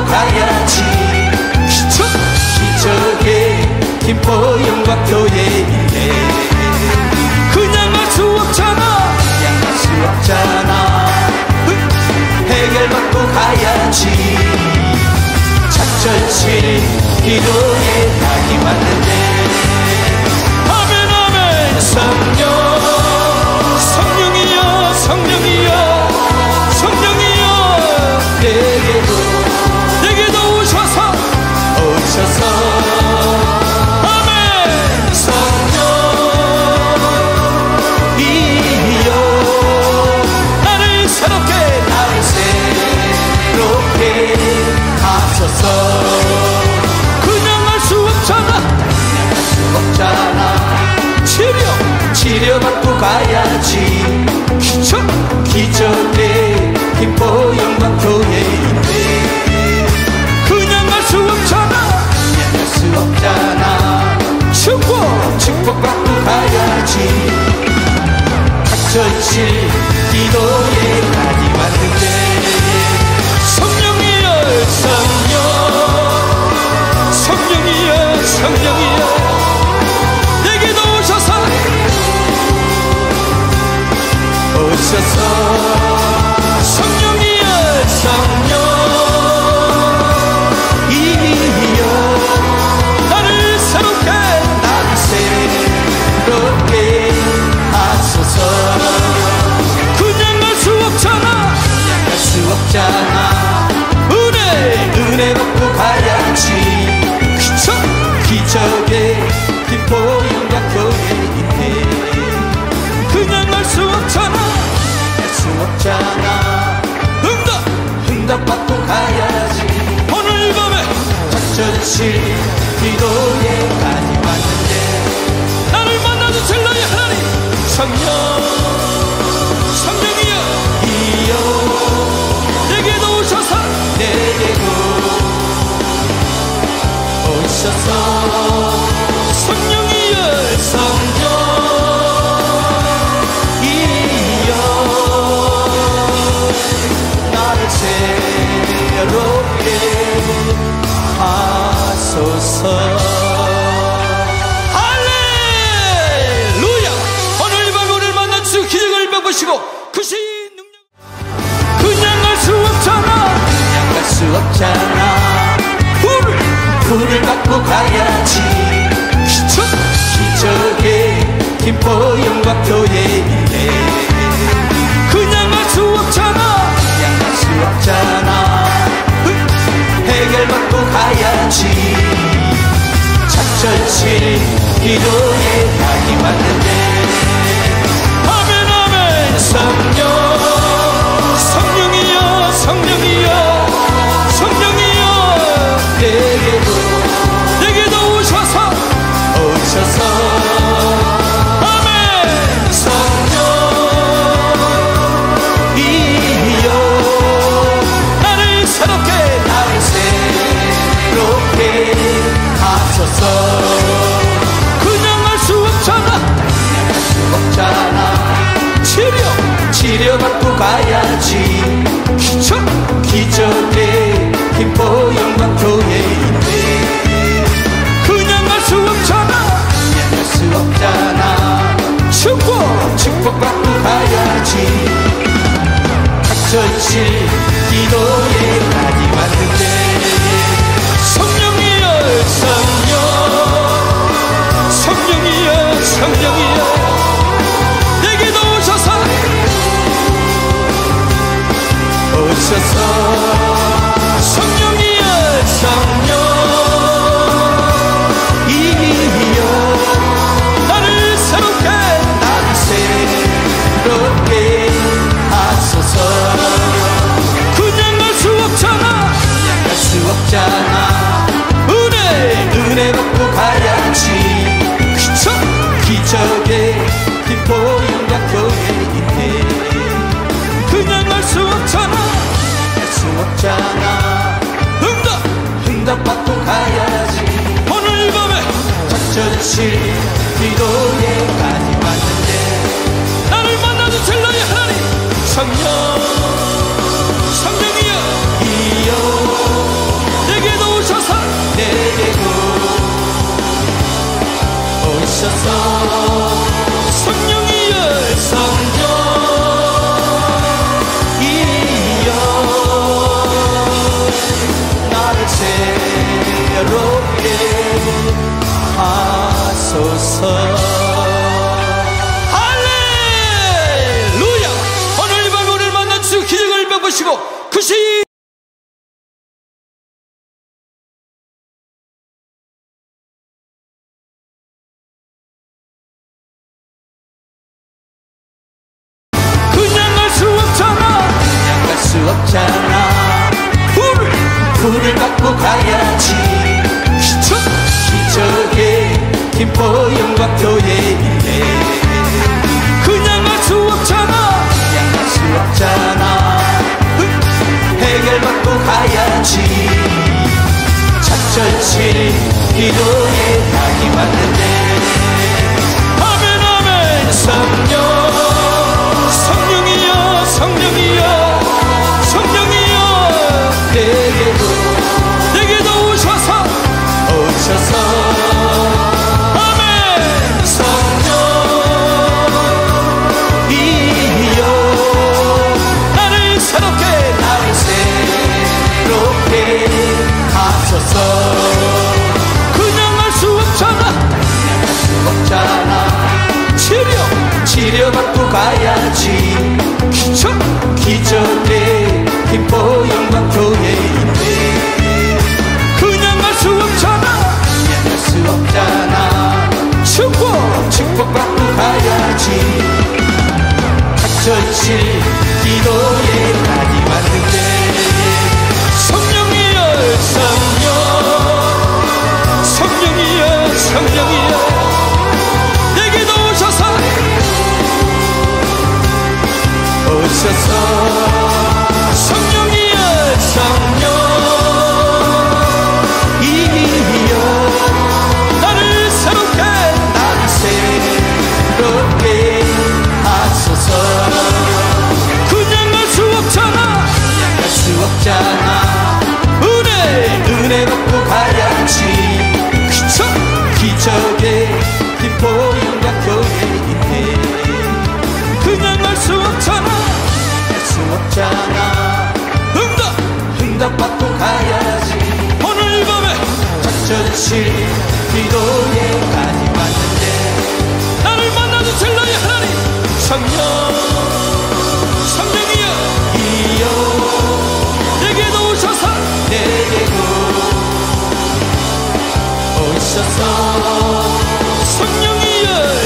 가야지. 기적의 김포 영광교회인데 그냥 갈 수 없잖아. 그냥 갈 수 없잖아. 해결받고 가야지. 작전실 기도에 낙이 왔는데 아멘 아멘. 성령이여 성령이여 성령이여 내게도 오셔서 아멘. 성령이여 나를 새롭게 하소서. 그냥 할 수 없잖아. 치료받고 가야지. 기적의 김포 영광교회인데 그냥 할 수 없잖아. 그냥 할 수 없잖아. 축복받고 가야지. 작전실 기도에 가지 왔는데 성령이여 성령이여 내게도 오셔서 성령이여 나를 새롭게 하소서. 그냥 갈 수 없잖아. 갈 수 없잖아. 은혜 받고 가야지. 기적의 김포 영광교회인데 그냥 갈 수 없잖아. 갈 수 없잖아. 응답 받고 가야지. 오늘 이 밤에 작전실 기도에 가지 왔는데 나를 만나주실 너의 하나님 성령이여 내게도 오셔서 성령이여 나를 새롭게 하소서. 할렐루야. 오늘 이 밤에 우리를 만난 주 기적을 베푸시고 그 시인 능력 그냥 갈 수 없잖아. 그냥 갈 수 없잖아. 불을 받고 가야지. 기적의 김포 영광교회인데 그냥 갈 수 없잖아. 그냥 갈 수 없잖아. 해결받고 가야지. 작전실 기도에 낙이 왔는데 아멘 아멘. 성령이여 성령이여 성령이여 내게도 오셔서 아멘. 성령이여 나를 새롭게 하소서. 그냥 할 수 없잖아. 치료받고 가야지. 기적의 김포 영광교회인데 그냥 할 수 없잖아. 그냥 할 수 없잖아. 축복받고 가야지. 작전실 기도에 가지 왔는데 성령이여 내게도 오셔서 성령이여 나를 새롭게 하소서. 그냥 갈 수 없잖아. 갈 수 없잖아. 은혜 받고 가야지. 기적의 김포 영광교회인데 그냥 갈 수 없잖아. 갈 수 없잖아. 응답 받고 가야지. 오늘 이 밤에 작전실 기도에 가지 왔는데 나를 만나주실 너의 하나님 성령이여 김포 영광교회인데 그냥 갈 수 없잖아. 그냥 갈 수 없잖아. 해결받고 가야지. 작전실 기도에 낙이 왔는데 아멘 아멘. 성령 성령이여 성령이여 성령이여 내게도 오셔서 아멘. 성령이여 나를 새롭게 하소서. 그냥 갈 수 없잖아. 치료받고 가야지. 기적의 김포 영광교회인데 그냥 갈 수 없잖아. 그냥 갈 수 없잖아. 축복받고 가야지. 작전실 기도에 가지 왔는데 성령이여 성령이여 성령이여 내게도 오셔서 성령이여 성령이여 나를 새롭게 하소서. 그냥 갈 수 없잖아. 갈 수 없잖아. 은혜 받고 가야지. 기적의 김포 영광교회인데 그냥 갈 수 없잖아. 갈 수 없잖아. 응답받고 가야지. 오늘 이 밤에 작전실 기도에 가지 왔는데 나를 만나주실 너의 하나님 성령이여 내게도 오셔서 성령이여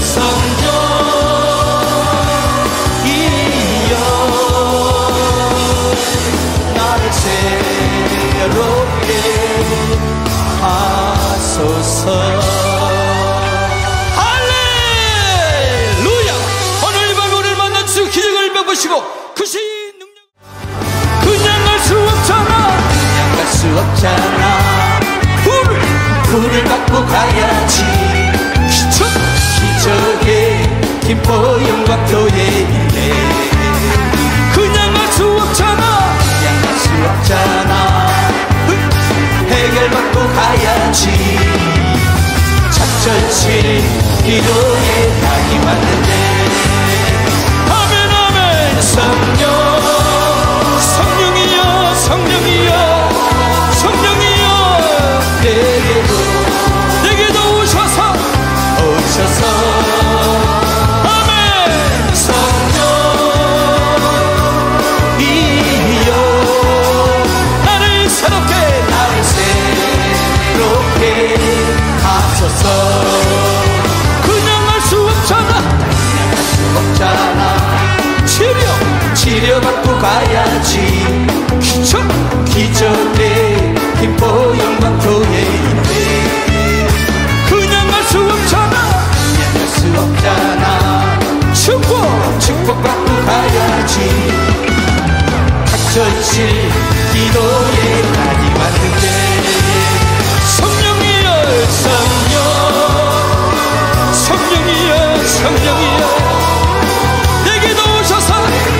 나를 새롭게 하소서. 할렐루야. 오늘 이 밤에 우리를 만난 주 기적을 베푸시고 그 시인 능력 그냥 갈 수 없잖아. 그냥 갈 수 없잖아. 불을 받고 가야지. 기적의 김포 영광교회인데 그냥 갈 수 없잖아. 그냥 갈 수 없잖아. 해결받고 가야지. 작전실 기도에 낙이 왔는데 아멘 아멘. 성령이여 성령이여 성령이여 내게도 오셔서 아멘. 성령이여 나를 새롭게 하소서. 그냥 갈 수 없잖아. 없잖아. 치료받고 가야지. 기적의 김포 영광교회인데 그냥 갈 수 없잖아. 그냥 갈 수 없잖아. 축복받고 가야지. 작전실 기도에 가지 왔는데 성령이여 성령이여 내게도 오셔서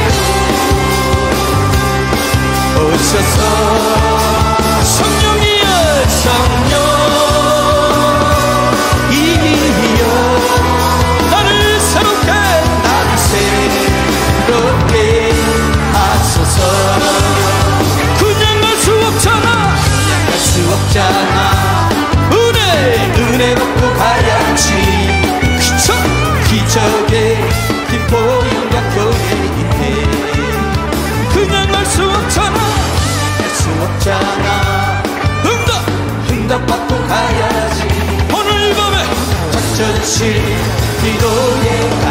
성령이여 나를 새롭게 하소서. 그냥 갈 수 없잖아. 갈 수 없잖아. 은혜 받고 가야지. 기적의 김포 영광교회인데 그냥 갈 수 없잖아. 갈 수 없잖아. 응답받고 가야지. 오늘 이 밤에 작전실 기도에